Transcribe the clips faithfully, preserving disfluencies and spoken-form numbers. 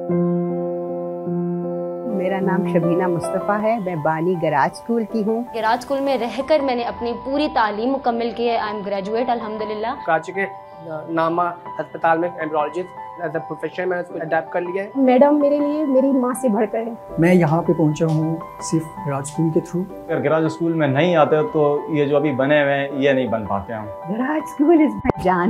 मेरा नाम शबीना मुस्तफ़ा है। मैं बानी गराज स्कूल की हूँ। गराज स्कूल में रहकर मैंने अपनी पूरी तालीम मुकम्मल की है। आई एम ग्रेजुएट अल्हम्दुलिल्लाह। कराची के नामा अस्पताल में एम्ब्रोलॉजिस्ट एज अ प्रोफेशन मैंने उसको अडैप्ट कर लिया है। मैडम मेरे लिए मेरी माँ से बढ़कर है। मैं यहाँ पे पहुँचा हूँ सिर्फ गराज स्कूल के थ्रू। अगर गराज स्कूल में नहीं आते तो ये जो अभी बने हुए हैं ये नहीं बन पाते हैं। गराज स्कूल इज माय जान।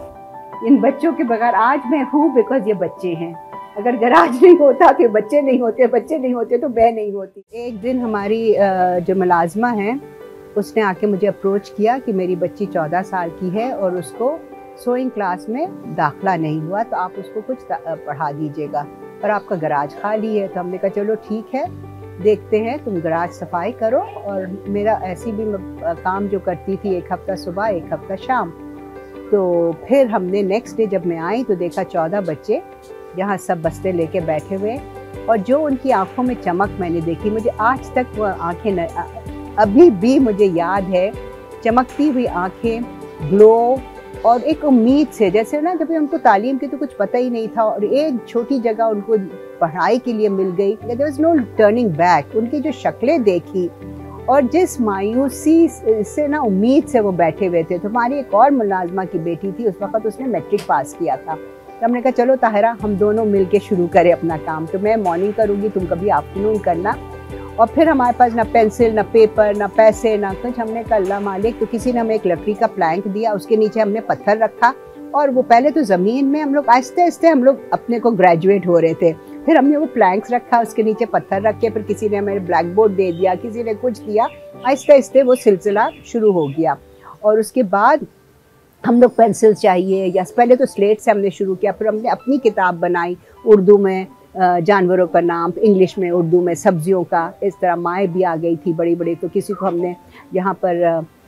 इन बच्चों के बगैर आज मैं हूँ बिकॉज ये बच्चे हैं। अगर गराज नहीं होता तो बच्चे नहीं होते, बच्चे नहीं होते तो मैं नहीं होती। एक दिन हमारी जो मुलाजमा है उसने आके मुझे अप्रोच किया कि मेरी बच्ची चौदह साल की है और उसको सोइंग क्लास में दाखला नहीं हुआ, तो आप उसको कुछ पढ़ा दीजिएगा और आपका गराज खाली है। तो हमने कहा चलो ठीक है, देखते हैं, तुम गराज सफाई करो। और मेरा ऐसी भी काम जो करती थी, एक हफ्ता सुबह एक हफ्ता शाम। तो फिर हमने नेक्स्ट डे जब मैं आई तो देखा चौदह बच्चे यहाँ सब बस्ते लेके बैठे हुए, और जो उनकी आंखों में चमक मैंने देखी, मुझे आज तक वो आंखें न, अभी भी मुझे याद है। चमकती हुई आंखें, ग्लो और एक उम्मीद से, जैसे ना जब उनको तालीम की तो कुछ पता ही नहीं था और एक छोटी जगह उनको पढ़ाई के लिए मिल गई। There was no turning back. उनकी जो शक्लें देखी और जिस मायूसी से ना उम्मीद से वो बैठे हुए थे। तो हमारी एक और मुलाजमा की बेटी थी, उस वक्त उसने मैट्रिक पास किया था। तो हमने कहा चलो ताहिरा हम दोनों मिलके शुरू करें अपना काम। तो मैं मॉर्निंग करूँगी, तुम कभी आफ्टरनून करना। और फिर हमारे पास ना पेंसिल, ना पेपर, ना पैसे, ना कुछ। हमने कहा अल्लाह मालिक। तो किसी ने हमें एक लकड़ी का प्लैंक दिया, उसके नीचे हमने पत्थर रखा और वो पहले तो ज़मीन में हम लोग आहिस्ते आहिस्ते हम लोग अपने को ग्रेजुएट हो रहे थे। फिर हमने वो प्लैंक्स रखा, उसके नीचे पत्थर रख के, फिर किसी ने हमें ब्लैक बोर्ड दे दिया, किसी ने कुछ दिया। आहिस्ते आहिस्ते वो सिलसिला शुरू हो गया। और उसके बाद हम लोग पेंसिल चाहिए, या पहले तो स्लेट से हमने शुरू किया, फिर हमने अपनी किताब बनाई उर्दू में जानवरों का नाम, इंग्लिश में, उर्दू में सब्जियों का। इस तरह माएँ भी आ गई थी बड़ी बड़ी। तो किसी को हमने यहाँ पर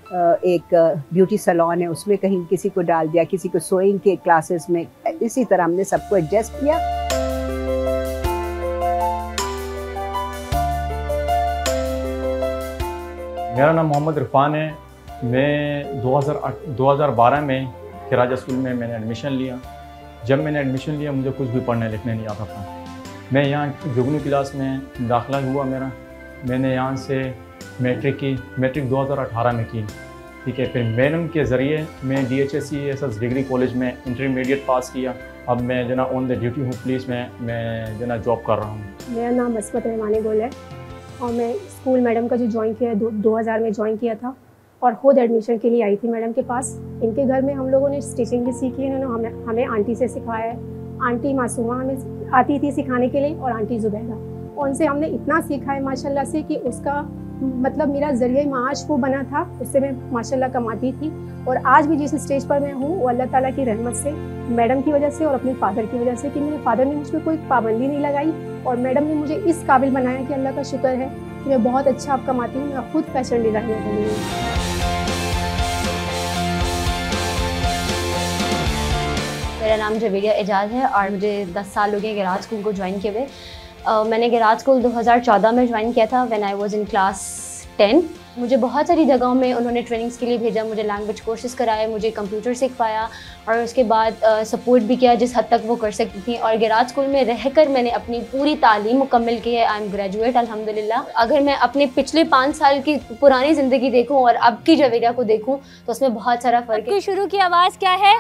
एक ब्यूटी सैलून है उसमें कहीं किसी को डाल दिया, किसी को सोइंग के क्लासेस में। इसी तरह हमने सबको एडजस्ट किया। मेरा नाम मोहम्मद इरफान है। मैं दो हज़ार बारह में गराज स्कूल में मैंने एडमिशन लिया। जब मैंने एडमिशन लिया मुझे कुछ भी पढ़ने लिखने नहीं आता था। मैं यहाँ जुगनू क्लास में दाखिला हुआ मेरा। मैंने यहाँ से मैट्रिक की, मैट्रिक दो हज़ार अठारह में की, ठीक है। फिर मैडम के ज़रिए मैं D H S C S S degree college में इंटरमीडिएट पास किया। अब मैं जना ऑन द ड्यूटी हूँ पुलिस में, मैं जना जॉब कर रहा हूँ। मेरा नाम अस्मत रहमानी गोल है और मैं स्कूल मैडम का जो ज्वाइन किया दो, दो हज़ार में ज्वाइन किया था और खुद एडमिशन के लिए आई थी मैडम के पास। इनके घर में हम लोगों ने स्टिचिंग भी सीखी है। इन्होंने हमें हमें आंटी से सिखाया है। आंटी मासूमा हमें आती थी सिखाने के लिए, और आंटी जुबैदा। उनसे हमने इतना सीखा है माशाल्लाह से कि उसका मतलब मेरा ज़रिए माश वो बना था, उससे मैं माशाल्लाह कमाती थी। और आज भी जिस स्टेज पर मैं हूँ वो अल्लाह ताला की रहमत से, मैडम की वजह से और अपने फादर की वजह से, कि मेरे फादर ने मुझ पर कोई पाबंदी नहीं लगाई और मैडम ने मुझे इस काबिल बनाया कि अल्लाह का शुक्र है कि मैं बहुत अच्छा अब कमाती हूँ। मैं खुद फैशन डिज़ाइनर बनी हूँ। मेरा नाम जवेरिया एजाज है और मुझे दस साल हो गए गराज स्कूल को ज्वाइन किए हुए। uh, मैंने गराज स्कूल दो हज़ार चौदह में ज्वाइन किया था when I was in class ten. मुझे बहुत सारी जगहों में उन्होंने ट्रेनिंग्स के लिए भेजा, मुझे लैंग्वेज कोर्सेज कराए, मुझे कंप्यूटर सिखाया और उसके बाद सपोर्ट uh, भी किया जिस हद तक वो कर सकती थी। और गराज स्कूल में रहकर मैंने अपनी पूरी तालीम मुकम्मल की है। आई एम ग्रेजुएट अल्हम्दुलिल्लाह। अगर मैं अपने पिछले पाँच साल की पुरानी ज़िंदगी देखूँ और अब की जवेरिया को देखूँ तो उसमें बहुत सारा फ़र्क है। शुरू की आवाज़ क्या है?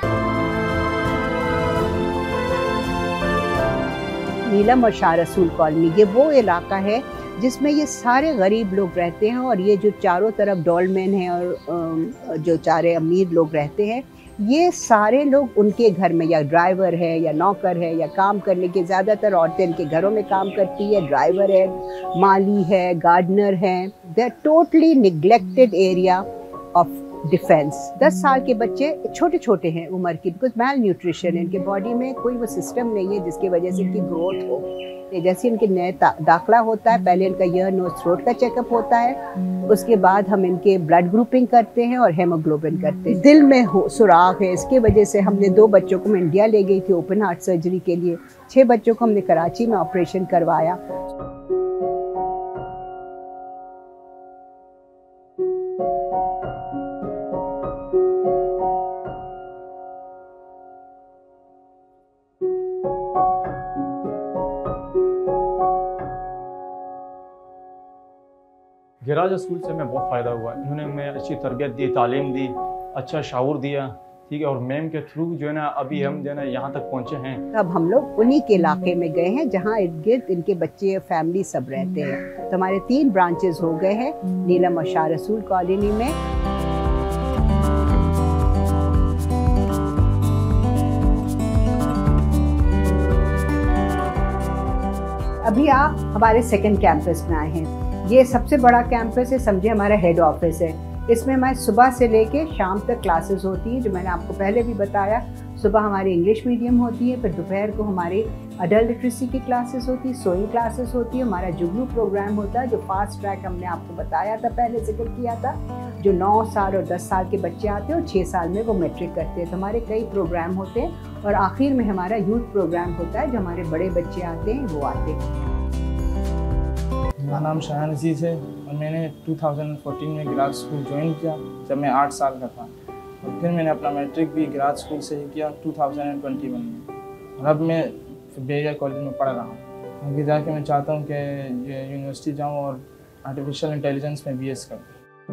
नीलम और शाह रसूल कॉलोनी, ये वो इलाका है जिसमें ये सारे गरीब लोग रहते हैं। और ये जो चारों तरफ डॉलमैन हैं और जो चारे अमीर लोग रहते हैं, ये सारे लोग उनके घर में या ड्राइवर है या नौकर है या काम करने के, ज़्यादातर औरतें इनके घरों में काम करती है। ड्राइवर है, माली है, गार्डनर है। They are totally neglected area of defence. दस साल के बच्चे छोटे छोटे हैं उम्र की, बिकॉज मैल न्यूट्रिशन है, इनके बॉडी में कोई वो सिस्टम नहीं है जिसकी वजह से इनकी ग्रोथ हो। जैसे इनके नए दाखला होता है, पहले इनका ईयर नोज थ्रोट का चेकअप होता है, उसके बाद हम इनके ब्लड ग्रुपिंग करते हैं और हेमोग्लोबिन करते हैं। दिल में हो सुराख है, इसके वजह से हमने दो बच्चों को मैं इंडिया ले गई थी ओपन हार्ट सर्जरी के लिए। छः बच्चों को हमने कराची में ऑपरेशन करवाया। गिराज स्कूल से हमें बहुत फ़ायदा हुआ। इन्होंने हमें अच्छी तरबियत दी, तालीम दी, अच्छा शाऊर दिया, ठीक है। और मैम के थ्रू जो है ना अभी हम जो है ना यहाँ तक पहुँचे हैं। अब हम लोग उन्हीं के इलाके में गए हैं जहाँ इर्द गिर्द इनके बच्चे फैमिली सब रहते हैं। तो हमारे तीन ब्रांचेस हो गए हैं नीलम और शाह रसूल कॉलोनी में। अभी आप हमारे सेकंड कैंपस में आए हैं। ये सबसे बड़ा कैंपस है, समझे हमारा हेड ऑफिस है। इसमें हमारे सुबह से लेके शाम तक क्लासेस होती है, जो मैंने आपको पहले भी बताया। सुबह हमारी इंग्लिश मीडियम होती है, फिर दोपहर को हमारी अडल्ट लिटरेसी की क्लासेस होती है, सोइंग क्लासेस होती है, हमारा जुगनू प्रोग्राम होता है जो फास्ट ट्रैक हमने आपको बताया था, पहले जिक्र किया था, जो नौ साल और दस साल के बच्चे आते हैं और छः साल में वो मैट्रिक करते हैं। तो हमारे कई प्रोग्राम होते हैं और आखिर में हमारा यूथ प्रोग्राम होता है, जो हमारे बड़े बच्चे आते हैं वो आते हैं। मेरा नाम शाहान अजीज़ है और मैंने दो हज़ार चौदह में गिराज स्कूल ज्वाइन किया जब मैं आठ साल का था, और फिर मैंने अपना मैट्रिक भी गिराज स्कूल से ही किया दो हज़ार इक्कीस में। और अब मैं बेरिया कॉलेज में पढ़ रहा हूँ। आगे जाके मैं चाहता हूँ कि ये यूनिवर्सिटी जाऊँ और आर्टिफिशियल इंटेलिजेंस में बी एस करूँ।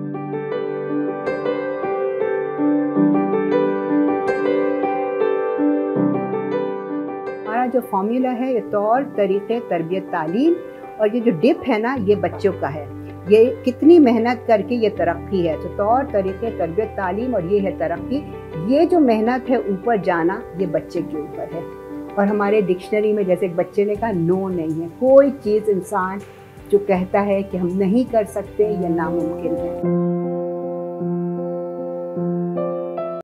हमारा जो फॉर्मूला है, ये तौर तरीक़े तरबियत तालीम, और ये जो डिप है ना, ये बच्चों का है। ये कितनी मेहनत करके ये तरक्की है। तो तौर तरीक़े तरबियत तालीम और ये है तरक्की। ये जो मेहनत है ऊपर जाना, ये बच्चे के ऊपर है। और हमारे डिक्शनरी में जैसे एक बच्चे ने कहा, नो नहीं है कोई चीज़ इंसान जो कहता है कि हम नहीं कर सकते, ये नामुमकिन है।